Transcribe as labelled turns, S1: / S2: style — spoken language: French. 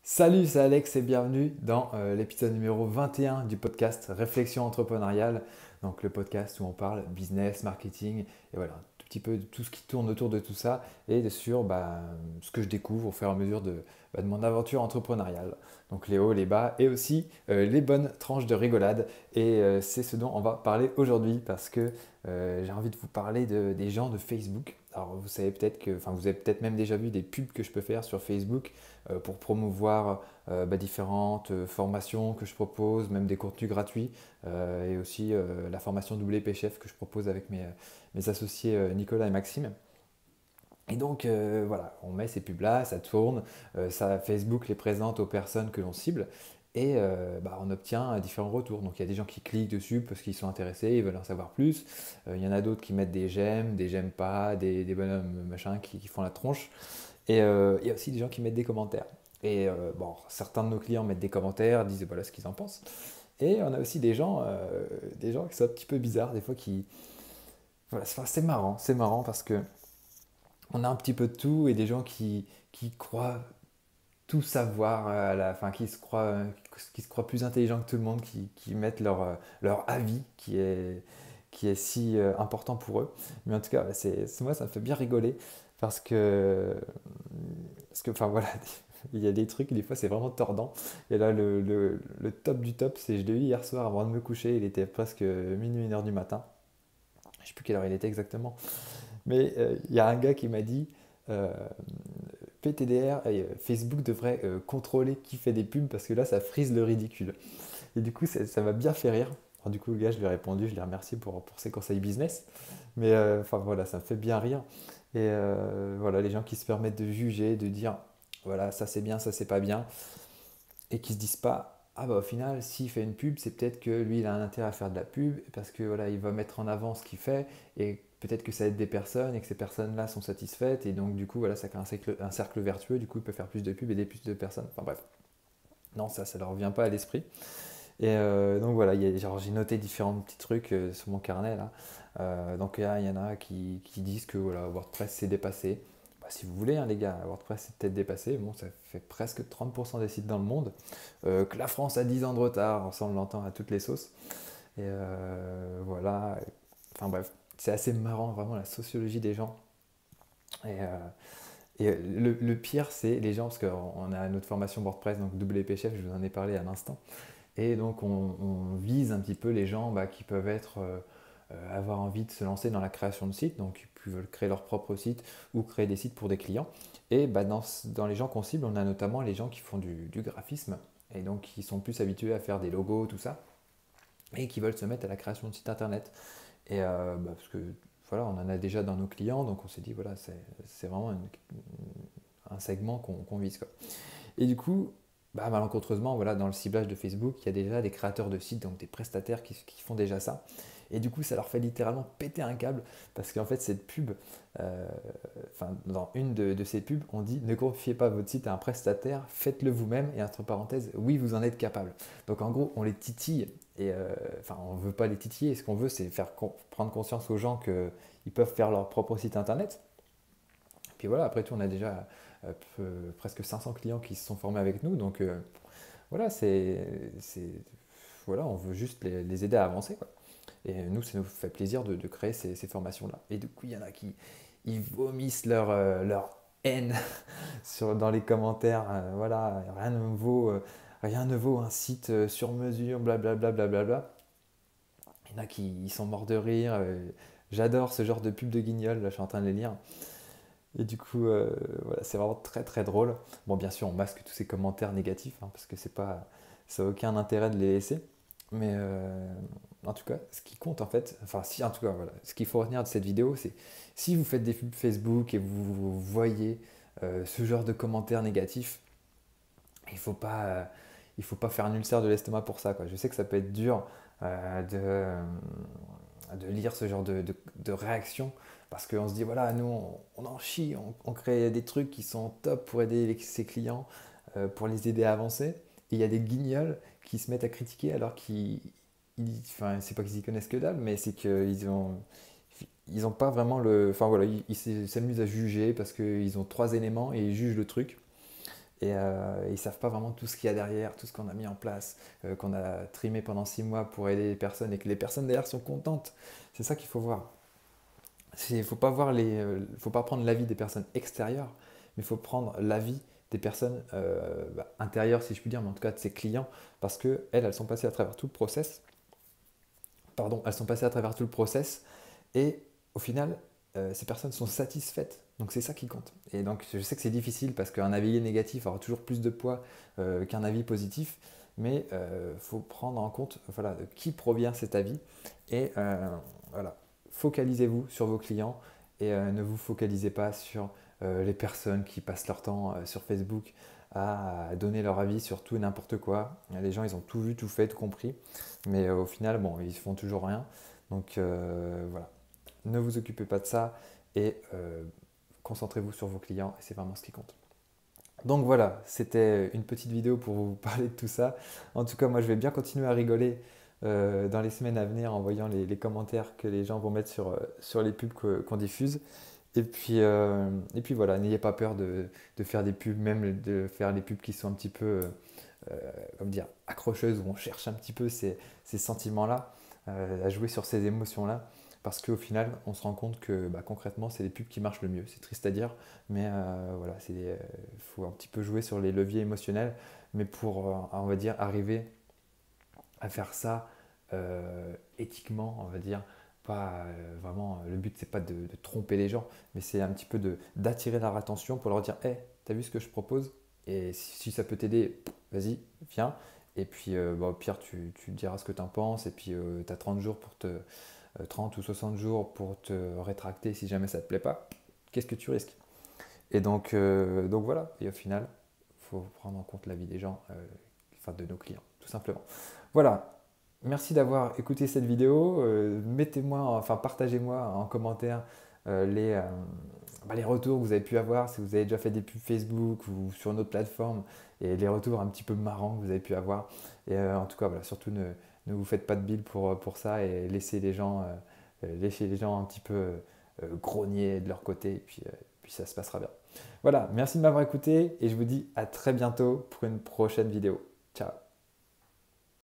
S1: Salut, c'est Alex et bienvenue dans l'épisode numéro 21 du podcast Réflexion entrepreneuriale. Donc le podcast où on parle business, marketing et voilà, un tout petit peu de tout ce qui tourne autour de tout ça et sur ce que je découvre au fur et à mesure de mon aventure entrepreneuriale. Donc les hauts, les bas et aussi les bonnes tranches de rigolade. Et c'est ce dont on va parler aujourd'hui parce que j'ai envie de vous parler des gens de Facebook. Alors vous savez peut-être que, enfin vous avez peut-être même déjà vu des pubs que je peux faire sur Facebook pour promouvoir différentes formations que je propose, même des contenus gratuits, et aussi la formation WP Chef que je propose avec mes associés Nicolas et Maxime. Et donc voilà, on met ces pubs-là, ça tourne, Facebook les présente aux personnes que l'on cible et on obtient différents retours. Donc il y a des gens qui cliquent dessus parce qu'ils sont intéressés, ils veulent en savoir plus. Il y en a d'autres qui mettent des j'aime pas, des bonhommes machin qui font la tronche. Et il y a aussi des gens qui mettent des commentaires. Et certains de nos clients mettent des commentaires, disent voilà ce qu'ils en pensent. Et on a aussi des gens qui sont un petit peu bizarres, des fois qui. Voilà, c'est marrant parce que on a un petit peu de tout et des gens qui croient tout savoir, enfin qui se croient plus intelligents que tout le monde, qui mettent leur avis qui est si important pour eux. Mais en tout cas, moi, ça me fait bien rigoler parce que, enfin voilà, il y a des trucs, des fois, c'est vraiment tordant. Et là, le top du top, c'est je l'ai eu hier soir avant de me coucher, il était presque minuit, 1 heure du matin. Je ne sais plus quelle heure il était exactement. Mais il y a un gars qui m'a dit euh, PTDR, Facebook devrait contrôler qui fait des pubs parce que là, ça frise le ridicule. Et du coup, ça m'a bien fait rire. Alors, du coup, le gars, je lui ai répondu, je l'ai remercié pour ses conseils business. Mais enfin voilà, ça me fait bien rire. Et voilà, les gens qui se permettent de juger, de dire voilà, ça c'est bien, ça c'est pas bien, et qui se disent pas ah bah au final, s'il fait une pub, c'est peut-être que lui, il a un intérêt à faire de la pub parce que voilà, il va mettre en avant ce qu'il fait et peut-être que ça aide des personnes et que ces personnes-là sont satisfaites et donc du coup voilà, ça crée un cercle vertueux. Du coup, il peut faire plus de pubs et aider plus de personnes. Enfin bref, non, ça leur vient pas à l'esprit. Et donc voilà, j'ai noté différents petits trucs sur mon carnet là. Donc il y en a qui disent que voilà, WordPress s'est dépassé. Bah, si vous voulez, hein, les gars, WordPress s'est peut-être dépassé. Bon, ça fait presque 30% des sites dans le monde. Que la France a 10 ans de retard, ça on l'entend à toutes les sauces. Et voilà, enfin bref, c'est assez marrant vraiment la sociologie des gens. Et, le pire, c'est les gens, parce qu'on a notre formation WordPress, donc WP Chef, je vous en ai parlé à l'instant. Et donc on vise un petit peu les gens qui peuvent avoir envie de se lancer dans la création de sites, donc ils veulent créer leur propre site ou créer des sites pour des clients. Et dans les gens qu'on cible, on a notamment les gens qui font du graphisme et donc qui sont plus habitués à faire des logos, tout ça, et qui veulent se mettre à la création de sites internet. Et parce que voilà, on en a déjà dans nos clients, donc on s'est dit voilà, c'est vraiment un segment qu'on vise, quoi. Et du coup, malencontreusement, voilà, dans le ciblage de Facebook, il y a déjà des créateurs de sites, donc des prestataires qui font déjà ça. Et du coup, ça leur fait littéralement péter un câble parce qu'en fait, cette pub, euh, dans une de ces pubs, on dit ne confiez pas votre site à un prestataire, faites-le vous-même. Et entre parenthèses, oui, vous en êtes capable. Donc en gros, on les titille et on ne veut pas les titiller. Ce qu'on veut, c'est faire prendre conscience aux gens qu'ils peuvent faire leur propre site internet. Puis voilà, après tout, on a déjà presque 500 clients qui se sont formés avec nous. Donc voilà, voilà, on veut juste les aider à avancer, quoi. Et nous, ça nous fait plaisir de créer ces formations-là. Et du coup, il y en a qui ils vomissent leur haine dans les commentaires. Voilà, rien ne vaut un site sur mesure, blablabla. Bla, bla, bla, bla. Il y en a qui ils sont morts de rire. J'adore ce genre de pub de guignol, là, je suis en train de les lire. Et du coup, voilà, c'est vraiment très très drôle. Bon, bien sûr, on masque tous ces commentaires négatifs, hein, parce que ça n'a aucun intérêt de les laisser. Mais en tout cas, ce qui compte en fait, enfin si en tout cas, voilà, ce qu'il faut retenir de cette vidéo, c'est si vous faites des pubs Facebook et vous voyez ce genre de commentaires négatifs, il faut pas faire un ulcère de l'estomac pour ça, quoi. Je sais que ça peut être dur de lire ce genre de réaction parce qu'on se dit voilà, nous on en chie, on crée des trucs qui sont top pour aider ses clients, pour les aider à avancer. Et il y a des guignols qui se mettent à critiquer alors enfin, c'est pas qu'ils y connaissent que dalle, mais c'est ils ont pas vraiment enfin voilà, ils s'amusent à juger parce qu'ils ont trois éléments et ils jugent le truc. et ils ne savent pas vraiment tout ce qu'il y a derrière, tout ce qu'on a mis en place, qu'on a trimé pendant 6 mois pour aider les personnes et que les personnes derrière sont contentes. C'est ça qu'il faut voir. Il ne faut pas faut pas prendre l'avis des personnes extérieures, mais il faut prendre l'avis des personnes intérieures, si je puis dire, mais en tout cas de ses clients, parce qu'elles, elles sont passées à travers tout le process. Pardon, elles sont passées à travers tout le process, et au final, ces personnes sont satisfaites. Donc c'est ça qui compte. Et donc je sais que c'est difficile parce qu'un avis négatif aura toujours plus de poids qu'un avis positif, mais il faut prendre en compte voilà, de qui provient cet avis. Et voilà, focalisez-vous sur vos clients et ne vous focalisez pas sur les personnes qui passent leur temps sur Facebook à donner leur avis sur tout et n'importe quoi. Les gens, ils ont tout vu, tout fait, tout compris, mais au final, bon, ils font toujours rien. Donc voilà, ne vous occupez pas de ça et concentrez-vous sur vos clients et c'est vraiment ce qui compte. Donc voilà, c'était une petite vidéo pour vous parler de tout ça. En tout cas, moi je vais bien continuer à rigoler dans les semaines à venir en voyant les commentaires que les gens vont mettre sur les pubs qu'on diffuse. Et puis voilà, n'ayez pas peur de faire des pubs, même de faire des pubs qui sont un petit peu comme dire, accrocheuses, où on cherche un petit peu ces sentiments-là, à jouer sur ces émotions-là. Parce qu'au final, on se rend compte que concrètement, c'est les pubs qui marchent le mieux. C'est triste à dire, mais voilà, il faut un petit peu jouer sur les leviers émotionnels, mais pour, on va dire, arriver à faire ça éthiquement, on va dire. Pas vraiment, le but c'est pas de tromper les gens, mais c'est un petit peu d'attirer leur attention pour leur dire hey, t'as vu ce que je propose? Et si ça peut t'aider, vas-y, viens. Et puis au pire, tu diras ce que tu en penses. Et puis tu as 30 jours 30 ou 60 jours pour te rétracter si jamais ça ne te plaît pas. Qu'est-ce que tu risques? Et donc voilà. Et au final, il faut prendre en compte l'avis des gens, enfin de nos clients, tout simplement. Voilà. Merci d'avoir écouté cette vidéo. Partagez-moi en commentaire les retours que vous avez pu avoir, si vous avez déjà fait des pubs Facebook ou sur une autre plateforme, et les retours un petit peu marrants que vous avez pu avoir. Et en tout cas, voilà, surtout ne vous faites pas de bile pour ça et laissez les gens un petit peu grogner de leur côté, et puis ça se passera bien. Voilà, merci de m'avoir écouté et je vous dis à très bientôt pour une prochaine vidéo. Ciao!